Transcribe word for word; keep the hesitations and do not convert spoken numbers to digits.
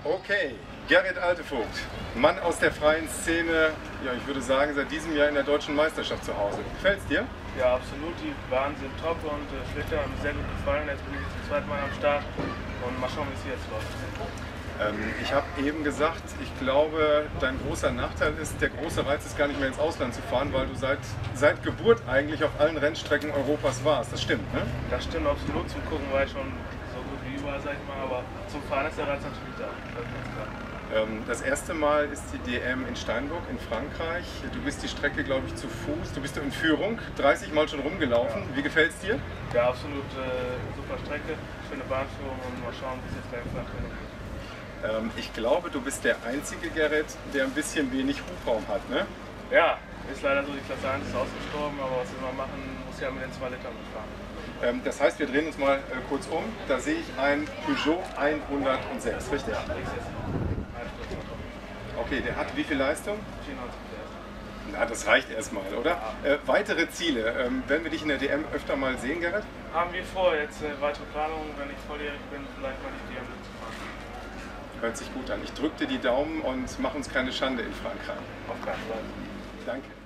Okay, Gerrit Altevogt, Mann aus der freien Szene, ja, ich würde sagen, seit diesem Jahr in der deutschen Meisterschaft zu Hause. Gefällt's dir? Ja, absolut. Die Bahnen sind top und äh, Schlitter haben mir sehr gut gefallen. Jetzt bin ich zum zweiten Mal am Start und mal schauen, wie es jetzt läuft. Ähm, ich habe eben gesagt, ich glaube, dein großer Nachteil ist, der große Reiz ist gar nicht mehr ins Ausland zu fahren, weil du seit, seit Geburt eigentlich auf allen Rennstrecken Europas warst. Das stimmt, ne? Das stimmt absolut. Zum Gucken war ich schon so gut wie überall, sag ich mal, aber zum Fahren ist der Reiz natürlich da. Das ist ganz klar. Ähm, das erste Mal ist die D M in Steinburg in Frankreich. Du bist die Strecke, glaube ich, zu Fuß. Du bist in Führung, dreißig Mal schon rumgelaufen. Ja. Wie gefällt es dir? Ja, absolut. Äh, super Strecke, schöne Bahnführung und mal schauen, wie es jetzt gleich im Flachrennen geht. Ähm, ich glaube, du bist der einzige, Gerrit, der ein bisschen wenig Hubraum hat, ne? Ja, ist leider so, die Klasse eins ist ausgestorben, aber was wir mal machen, muss ja mit den zwei Litern mitfahren. Ähm, das heißt, wir drehen uns mal äh, kurz um. Da sehe ich ein Peugeot hundertsechs, richtig? Ja, okay, der hat wie viel Leistung? vierundneunzig P S. Na, das reicht erstmal, oder? Ja. Äh, weitere Ziele. Ähm, werden wir dich in der D M öfter mal sehen, Gerrit? Haben wir vor, jetzt äh, weitere Planungen, wenn ich volljährig bin, vielleicht mal die D M zu fahren. Hört sich gut an. Ich drücke dir die Daumen und mach uns keine Schande in Frankreich. Auf keinen Fall. Danke.